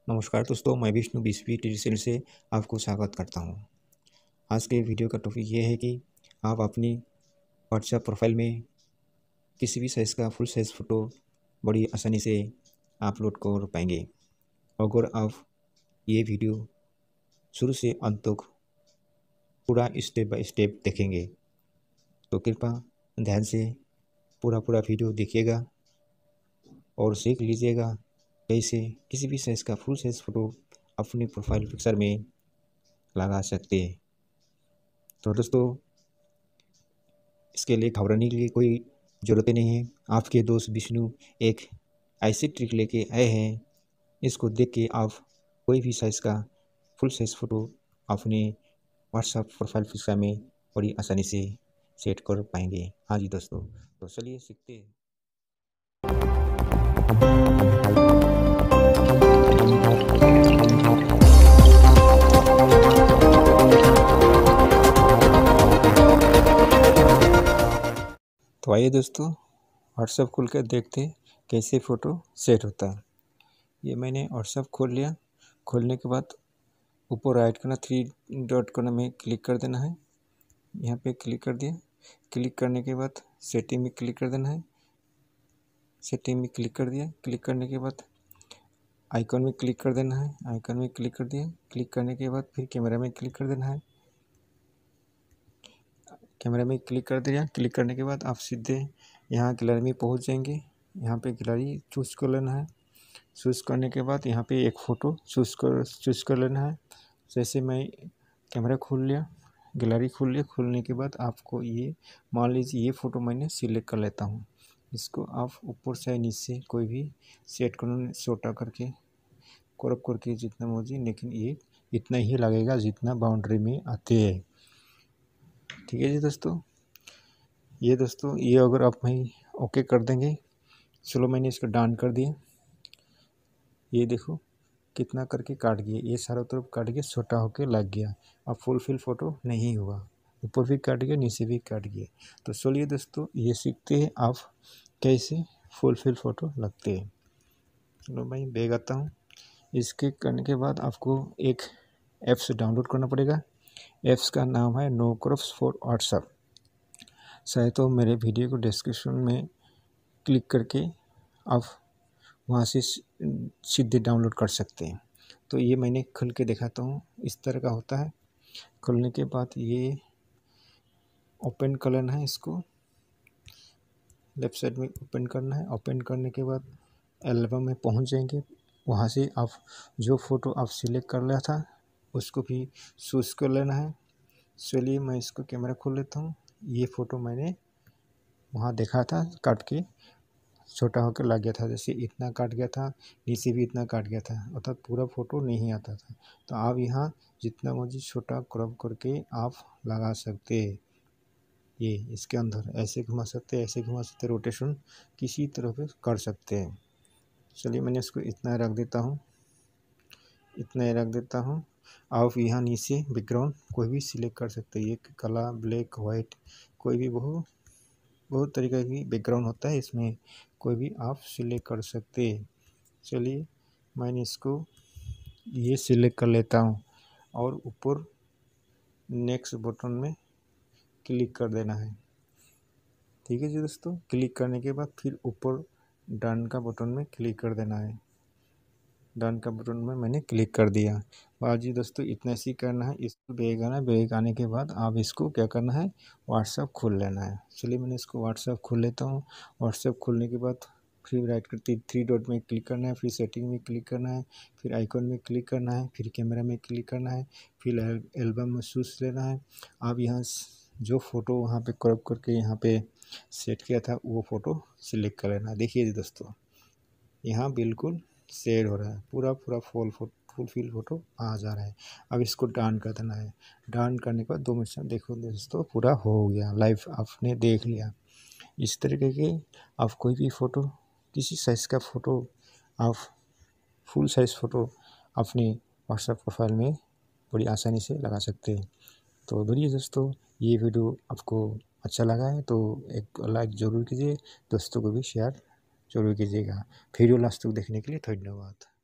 नमस्कार दोस्तों, मैं विष्णु बीसवी टीसीएल से आपको स्वागत करता हूं। आज के वीडियो का टॉपिक ये है कि आप अपनी व्हाट्सएप प्रोफाइल में किसी भी साइज़ का फुल साइज़ फ़ोटो बड़ी आसानी से अपलोड कर पाएंगे। अगर आप ये वीडियो शुरू से अंत तक पूरा स्टेप बाय स्टेप देखेंगे तो कृपया ध्यान से पूरा वीडियो देखिएगा और सीख लीजिएगा कैसे किसी भी साइज़ का फुल साइज़ फ़ोटो अपनी प्रोफाइल पिक्चर में लगा सकते हैं। तो दोस्तों, इसके लिए घबराने के लिए कोई ज़रूरत नहीं है। आपके दोस्त विष्णु एक ऐसी ट्रिक लेके आए हैं, इसको देख के आप कोई भी साइज़ का फुल साइज़ फ़ोटो अपने व्हाट्सएप प्रोफाइल पिक्चर में बड़ी आसानी से सेट कर पाएंगे। हाँ जी दोस्तों, तो चलिए सीखते हैं। तो आइए दोस्तों, व्हाट्सएप खोल कर देखते हैं कैसे फ़ोटो सेट होता है। ये मैंने व्हाट्सएप खोल लिया। खोलने के बाद ऊपर राइट करना, 3 डॉट करना में क्लिक कर देना है। यहाँ पे क्लिक कर दिया। क्लिक करने के बाद सेटिंग में क्लिक कर देना है। सेटिंग में क्लिक कर दिया। क्लिक करने के बाद आइकॉन में क्लिक कर देना है। आइकॉन में क्लिक कर दिया। क्लिक करने के बाद फिर कैमरा में क्लिक कर देना है। कैमरा में क्लिक कर दिया। क्लिक करने के बाद आप सीधे यहाँ गैलरी में पहुँच जाएंगे। यहाँ पे गैलरी चूज़ कर लेना है। चूज़ करने के बाद यहाँ पे एक फ़ोटो चूज़ कर लेना है। जैसे मैं कैमरा खोल लिया, गैलरी खोल लिया। खोलने के बाद आपको ये मान लीजिए ये फ़ोटो मैंने सिलेक्ट कर लेता हूँ। इसको आप ऊपर से नीचे कोई भी सेट करना, छोटा करके क्रॉप करके जितना मर्जी, लेकिन ये इतना ही लगेगा जितना बाउंड्री में आते हैं। ठीक है जी दोस्तों। ये अगर आप मैं ओके कर देंगे, चलो मैंने इसको डन कर दिया। ये देखो कितना करके काट गया, ये सारा तरफ काट गया, छोटा होके लग गया। अब फुल फ़ोटो नहीं हुआ, ऊपर भी काट गया, नीचे भी काट गया। तो चलिए दोस्तों, ये सीखते हैं आप कैसे फुल फ़ोटो लगते हैं। चलो मैं बैग आता हूँ। इसके करने के बाद आपको एक ऐप्स डाउनलोड करना पड़ेगा। ऐप्स का नाम है नो क्रॉप्स फॉर व्हाट्सएप। चाहे तो मेरे वीडियो को डिस्क्रिप्शन में क्लिक करके आप वहाँ से सीधे डाउनलोड कर सकते हैं। तो ये मैंने खोल के दिखाता हूँ, इस तरह का होता है। खोलने के बाद ये ओपन कर लेना है, इसको लेफ़्ट साइड में ओपन करना है। ओपन करने के बाद एल्बम में पहुँच जाएंगे। वहाँ से आप जो फ़ोटो आप सिलेक्ट कर लिया था उसको भी चूज़ कर लेना है। चलिए मैं इसको कैमरा खोल लेता हूँ। ये फ़ोटो मैंने वहाँ देखा था, काट के छोटा होकर लग गया था। जैसे इतना काट गया था, नीचे भी इतना काट गया था, अर्थात पूरा फ़ोटो नहीं आता था। तो आप यहाँ जितना मर्जी छोटा क्रॉप करके आप लगा सकते हैं। ये इसके अंदर ऐसे घुमा सकते हैं, ऐसे घुमा सकते हैं, रोटेशन किसी तरह पे कर सकते हैं। चलिए मैंने इसको इतना रख देता हूँ, इतना ही रख देता हूँ। आप यहाँ नीचे बैकग्राउंड कोई भी सिलेक्ट कर सकते हैं। ये काला, ब्लैक, वाइट, कोई भी बहुत तरीक़े की बैकग्राउंड होता है, इसमें कोई भी आप सिलेक्ट कर सकते हैं। चलिए मैंने इसको ये सिलेक्ट कर लेता हूँ और ऊपर नेक्स्ट बटन में क्लिक कर देना है। ठीक है जी दोस्तों। क्लिक करने के बाद फिर ऊपर डन का बटन में क्लिक कर देना है। डन का बटन में मैंने क्लिक कर दिया। बस जी दोस्तों, इतना सी करना है। इसको बैग आने के बाद आप इसको क्या करना है, व्हाट्सएप खोल लेना है। चलिए मैंने इसको व्हाट्सएप खोल लेता हूँ। व्हाट्सएप खोलने के बाद फिर राइट करते 3 डॉट में क्लिक करना है, फिर सेटिंग में क्लिक करना है, फिर आइकॉन में क्लिक करना है, फिर कैमरा में क्लिक करना है, फिर एल्बम में चूज़ लेना है। आप यहाँ जो फ़ोटो वहाँ पे क्रॉप करके यहाँ पे सेट किया था वो फ़ोटो सिलेक्ट कर लेना। देखिए दोस्तों, यहाँ बिल्कुल शेड हो रहा है, पूरा फुल फ़ोटो आ जा रहा है। अब इसको डन कर देना है। डन करने के बाद 2 मिनट में देखो दोस्तों, पूरा हो गया, लाइव आपने देख लिया। इस तरीके के आप कोई भी फ़ोटो, किसी साइज़ का फ़ोटो आप फुल साइज़ फ़ोटो अपने व्हाट्सएप प्रोफाइल में बड़ी आसानी से लगा सकते हैं। तो बोलिए दोस्तों, ये वीडियो आपको अच्छा लगा है तो एक लाइक ज़रूर कीजिए, दोस्तों को भी शेयर ज़रूर कीजिएगा। वीडियो लास्ट तक देखने के लिए धन्यवाद।